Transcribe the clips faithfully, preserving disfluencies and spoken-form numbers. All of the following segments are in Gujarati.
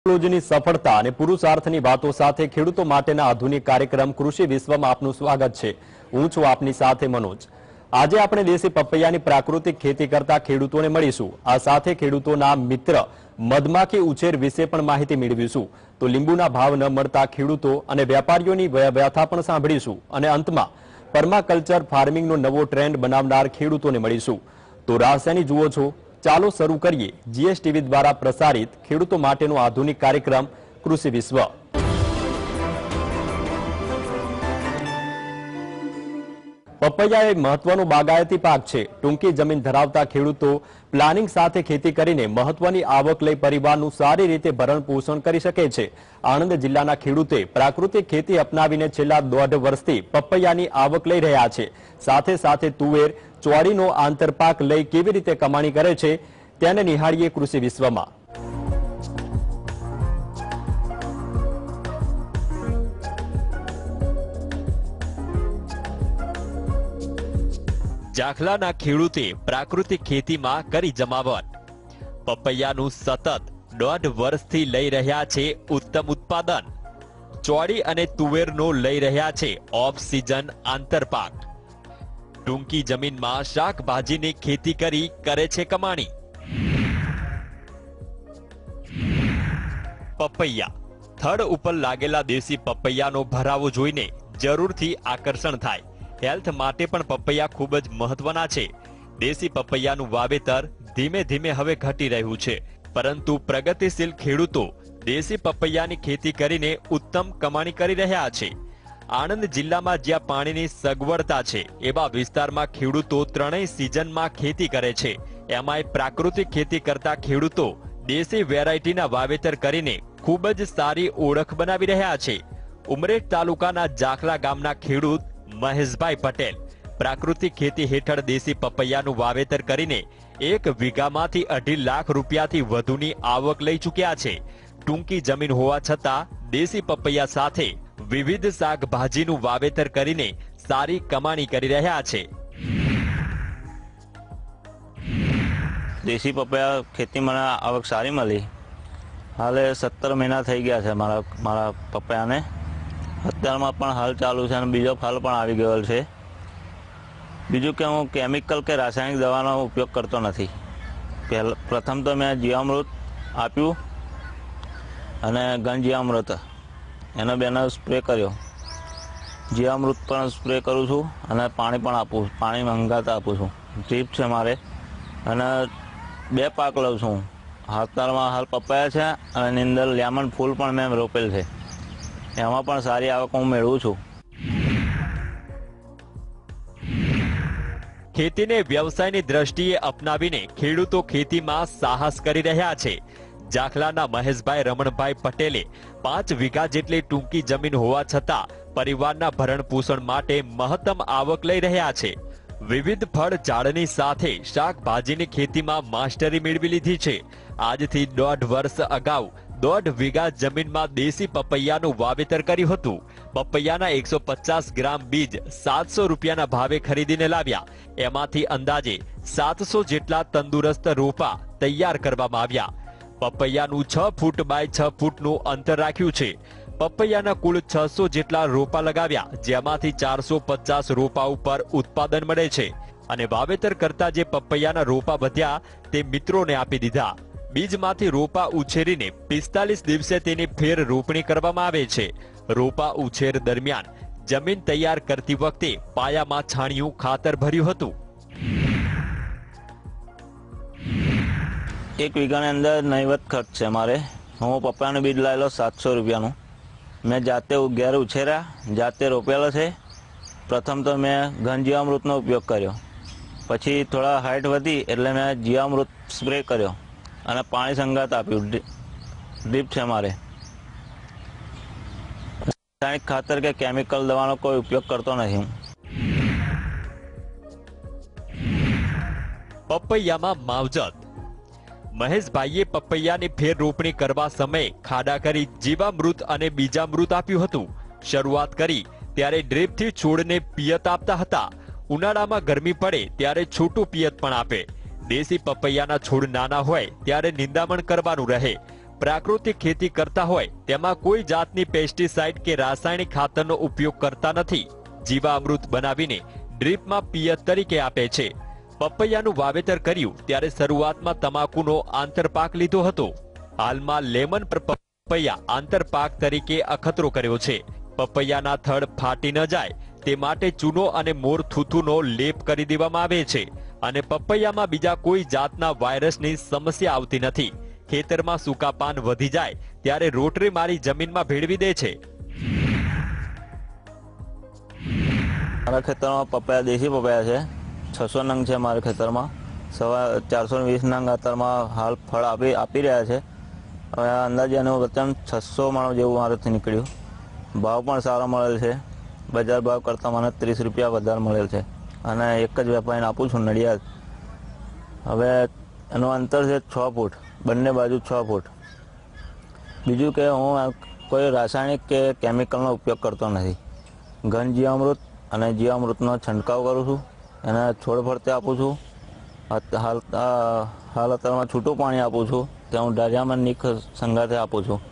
ટેકનોલોજીની સફળતા અને પુરુષાર્થની વાતો સાથે ખેડૂતો માટેના આધુનિક કાર્યક્રમ કૃષિ વિશ્વમાં આપનું સ્વાગત છે। હું છું આપની સાથે મનોજ। આજે આપણે દેશી પપૈયાની પ્રાકૃતિક ખેતી કરતા ખેડૂતોને મળીશું। આ સાથે ખેડૂતોના મિત્ર મધમાખી ઉછેર વિશે પણ માહિતી મેળવીશું। તો લીંબુના ભાવ ન મળતા ખેડૂતો અને વેપારીઓની વ્યથા પણ સાંભળીશું અને અંતમાં પરમાકલ્ચર ફાર્મિંગનો નવો ટ્રેન્ડ બનાવનાર ખેડૂતોને મળીશું। તો રાહસાની જુઓ છો। ચાલો શરૂ કરીએ જીએસટીવી દ્વારા પ્રસારિત ખેડૂતો માટેનો આધુનિક કાર્યક્રમ કૃષિ વિશ્વ। પપૈયા એ મહત્વનો બાગાયતી પાક છે। ટૂંકી જમીન ધરાવતા ખેડૂતો પ્લાનિંગ સાથે ખેતી કરીને મહત્વની આવક લઈ પરિવારનું સારી રીતે ભરણ પોષણ કરી શકે છે। આણંદ જિલ્લાના ખેડૂતે પ્રાકૃતિક ખેતી અપનાવીને છેલ્લા દોઢ વર્ષથી પપૈયાની આવક લઈ રહ્યા છે। સાથે સાથે તુવેર ચોળીનો આંતરપાક લઈ કેવી રીતે કમાણી કરે છે તેને નિહાળીએ કૃષિ વિશ્વમાં। જાખલાના ખેડૂતે પ્રાકૃતિક ખેતીમાં કરી જમાવટ। પપૈયાનું સતત દોઢ વર્ષથી લઈ રહ્યા છે ઉત્તમ ઉત્પાદન। ચોળી અને તુવેરનો લઈ રહ્યા છે ઓફ સિઝન આંતરપાક। ટૂંકી જમીનમાં શાકભાજીની ખેતી કરી કરે છે કમાણી। પપૈયા થડ ઉપર લાગેલા દેશી પપૈયાનો ભરાવો જોઈને જરૂરથી આકર્ષણ થાય। હેલ્થ માટે પણ પપૈયા ખૂબ જ મહત્વના છે। દેશી પપૈયાનું વાવેતર ધીમે ધીમે હવે ઘટી રહ્યું છે, પરંતુ પ્રગતિશીલ ખેડૂતો દેશી પપૈયાની ખેતી કરીને ઉત્તમ કમાણી કરી રહ્યા છે। આણંદ જિલ્લામાં જ્યાં પાણીની સગવડતા છે એવા વિસ્તારમાં ખેડૂતો ત્રણેય સિઝનમાં ખેતી કરે છે। એમાંય પ્રાકૃતિક ખેતી કરતા ખેડૂતો દેશી વેરાયટીના વાવેતર કરીને ખૂબ જ સારી ઓળખ બનાવી રહ્યા છે। ઉમરેઠ તાલુકાના જાખલા ગામના ખેડૂત મહેશભાઈ પટેલ પ્રાકૃતિક ખેતી હેઠળ દેશી પપૈયાનું વાવેતર કરીને એક વીઘામાંથી અઢી લાખ રૂપિયાથી વધુની આવક લઈ ચૂક્યા છે। ટૂંકી જમીન હોવા છતાં દેશી પપૈયા સાથે વિવિધ શાકભાજીનું વાવેતર કરીને સારી કમાણી કરી રહ્યા છે। દેશી પપૈયા ખેતી મને આવક સારી મળી। હાલે સત્તર મહિના થઈ ગયા છે મારા મારા પપૈયાને। અત્યારમાં પણ હાલ ચાલુ છે અને બીજો ફાલ પણ આવી ગયો છે। બીજું કે હું કેમિકલ કે રાસાયણિક દવાનો ઉપયોગ કરતો નથી। પહેલા પ્રથમ તો મેં જીવામૃત આપ્યું અને ઘનજીવામૃત એનો બેનો સ્પ્રે કર્યો। જીવામૃત પણ સ્પ્રે કરું છું અને પાણી પણ આપું પાણી મંગાતા આપું છું। ડ્રીપ છે મારે અને બે પાક લઉં છું। અત્યારમાં હાલ પપૈયા છે અને એની અંદર લેમન ફૂલ પણ મેં રોપેલ છે। એમાં પણ સારી આવક હું મેળવું છું। ખેતીને વ્યવસાયની દ્રષ્ટિએ અપનાવીને ખેડૂતો ખેતીમાં સાહસ કરી રહ્યા છે। જાખલાના મહેશભાઈ રમણભાઈ પટેલે પાંચ વીઘા જેટલી ટૂંકી જમીન હોવા છતાં પરિવારના ભરણ પોષણ માટે મહત્તમ આવક લઈ રહ્યા છે। વિવિધ ફળ ઝાડની સાથે શાકભાજીની ખેતીમાં માસ્ટરી મેળવી લીધી છે। આજથી દોઢ વર્ષ અગાઉ દોઢ વીઘા જમીનમાં દેશી પપૈયાનું વાવેતર કર્યું હતું। પપૈયાના એકસો પચાસ ગ્રામ બીજ સાતસો રૂપિયાના ભાવે ખરીદીને લાવ્યા। એમાંથી અંદાજે સાતસો જેટલા તંદુરસ્ત રોપા તૈયાર કરવામાં આવ્યા। પપૈયાનું છ ફૂટ બાય છ ફૂટનું અંતર રાખ્યું છે। પપૈયાના કુલ છસો જેટલા રોપા લગાવ્યા, જેમાંથી ચારસો પચાસ રોપા ઉપર ઉત્પાદન મળે છે અને વાવેતર કરતા જે પપૈયાના રોપા વધ્યા તે મિત્રોને આપી દીધા। બીજમાંથી રોપા ઉછેરીને પિસ્તાલીસ દિવસે તેની ફેર રોપણી કરવામાં આવે છે। રોપા ઉછેર દરમિયાન જમીન તૈયાર કરતી વખતે પાયામાં છાણિયું ખાતર ભર્યું હતું। એક વીઘાની અંદર નહીવત ખર્ચ છે મારે। હું પપૈયાનું બીજ લાવેલો સાતસો રૂપિયાનું। મેં જાતે ઘેર ઉછેર્યા, જાતે રોપેલો છે। પ્રથમ તો મેં ઘન જીવામૃતનો ઉપયોગ કર્યો, પછી થોડા હાઇટ વધી એટલે મેં જીવામૃત સ્પ્રે કર્યો અને પાણી સંગાત આપ્યું। ડ્રીપ છે મારે। રાસાયણિક ખાતર કે કેમિકલ દવાનો કોઈ ઉપયોગ કરતો નથી હું। પપૈયામાં માવજત। મહેશભાઈએ પપૈયાની ફેર રોપણી કરવા સમયે ખાડા કરી જીવામૃત અને બીજામૃત આપ્યું હતું। શરૂઆત કરી ત્યારે ડ્રીપથી છોડને પિયત આપતા હતા। ઉનાળામાં ગરમી પડે ત્યારે છોટું પિયત પણ આપે। દેશી પપૈયાના છોડ નાના હોય ત્યારે નિંદામણ કરવાનું રહે, પ્રાકૃતિક ખેતી કરતા હોય તેમાં કોઈ જાતની પેસ્ટિસાઇડ કે રાસાયણિક ખાતરનો ઉપયોગ કરતા નથી. જીવામૃત બનાવીને ડ્રીપમાં પિયત તરીકે આપે છે. પપૈયાનું વાવેતર કર્યું ત્યારે શરૂઆતમાં તમાકુનો આંતરપાક લીધો હતો. હાલમાં લેમન પર પપૈયા આંતરપાક તરીકે અખતરો કર્યો છે. પપૈયાના થડ ફાટી ન જાય તે માટે ચૂનો અને મોર થૂથુનો લેપ કરી દેવામાં આવે છે અને પપૈયામાં બીજા કોઈ જાતના વાયરસની સમસ્યા આવતી નથી. ખેતરમાં સૂકા પાન વધી જાય ત્યારે રોટરી મારી જમીનમાં ભેળવી દે છે. મારા ખેતરમાં પપૈયા દેશી પપૈયા છે. છસો નંગ છે મારા ખેતરમાં. સવા ચારસો વીસ નંગ અત્યારમાં હાલ ફળ આપી આપી રહ્યા છે. હવે અંદાજે એનું વચન છસો મણ જેવું મારેથી નીકળ્યું. ભાવ પણ સારો મળેલ છે. બજાર ભાવ કરતાં મને ત્રીસ રૂપિયા વધારે મળેલ છે અને એક જ વેપારીને આપું છું, નડિયાદ. હવે એનું અંતર છે છ ફૂટ, બંને બાજુ છ ફૂટ. બીજું કે હું કોઈ રાસાયણિક કે કેમિકલનો ઉપયોગ કરતો નથી. ઘન જીવામૃત અને જીવામૃતનો છંટકાવ કરું છું. એને છોડ ફરતે આપું છું. હાલ હાલ અત્યારમાં છૂટું પાણી આપું છું. ત્યાં હું ડારિયામાં નીક સંગાથે આપું છું.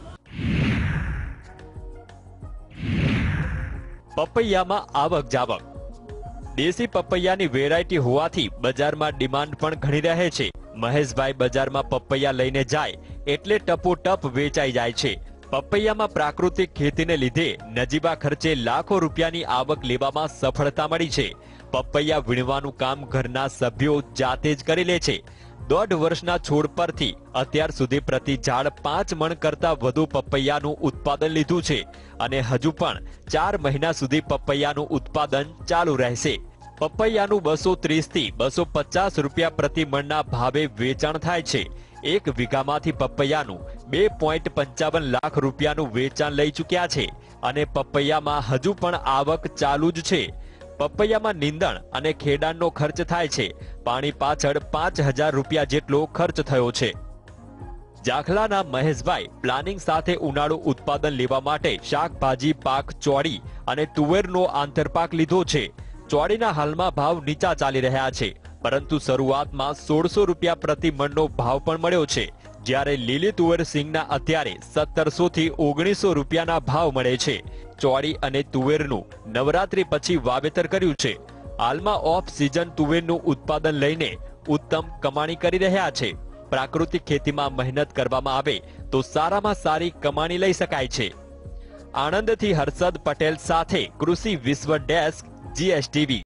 પપૈયામાં આવક જાવક. દેશી પપૈયાની વેરાયટી હોવાથી બજારમાં ડિમાન્ડ પણ ઘણી રહે છે. મહેશભાઈ બજારમાં પપૈયા લઈને જાય એટલે ટપોટપ વેચાઈ જાય છે. પપૈયામાં પ્રાકૃતિક ખેતીને લીધે નજીવા ખર્ચે લાખો રૂપિયાની આવક લેવામાં સફળતા મળી છે. પપૈયા વીણવાનું કામ ઘરના સભ્યો જાતે જ કરી લે છે. દોઢ વર્ષના છોડ પરથી અત્યાર સુધી પ્રતિ ઝાડ પાંચ મણ કરતા વધુ પપૈયાનું ઉત્પાદન લીધું છે અને હજુ પણ ચાર મહિના સુધી પપૈયાનું ઉત્પાદન ચાલુ રહેશે. પપૈયાનું બસો ત્રીસ થી બસો પચાસ રૂપિયા પ્રતિ મણના ભાવે વેચાણ થાય છે. એક વીઘામાંથી પપૈયાનું બે પોઈન્ટ પંચાવન લાખ રૂપિયાનું વેચાણ લઈ ચૂક્યા છે અને પપૈયામાં હજુ પણ આવક ચાલુ જ છે. પપૈયામાં નીંદણ અને ખેડાણનો ખર્ચ થાય છે. પાણી પાછળ પાંચ હજાર રૂપિયા જેટલો ખર્ચ થયો છે. જાખલાના મહેશભાઈ પ્લાનિંગ સાથે ઉનાળુ ઉત્પાદન લેવા માટે શાકભાજી પાક ચોળી અને તુવેરનો આંતરપાક લીધો છે. ચોળીના હાલમાં ભાવ નીચા ચાલી રહ્યા છે, પરંતુ શરૂઆતમાં સોળસો રૂપિયા પ્રતિ મણનો ભાવ પણ મળ્યો છે. જ્યારે લીલી તુવેર સિંગના અત્યારે સત્તરસો થી ઓગણીસો રૂપિયાના ભાવ મળે છે. ચોળી અને તુવેરનું નવરાત્રી પછી વાવેતર કર્યું છે. હાલમાં ઓફ સિઝન તુવેરનું ઉત્પાદન લઈને ઉત્તમ કમાણી કરી રહ્યા છે. પ્રાકૃતિક ખેતીમાં મહેનત કરવામાં આવે તો સારામાં સારી કમાણી લઈ શકાય છે. આણંદથી હર્ષદ પટેલ સાથે કૃષિ વિશ્વ ડેસ્ક, જીએસટીવી.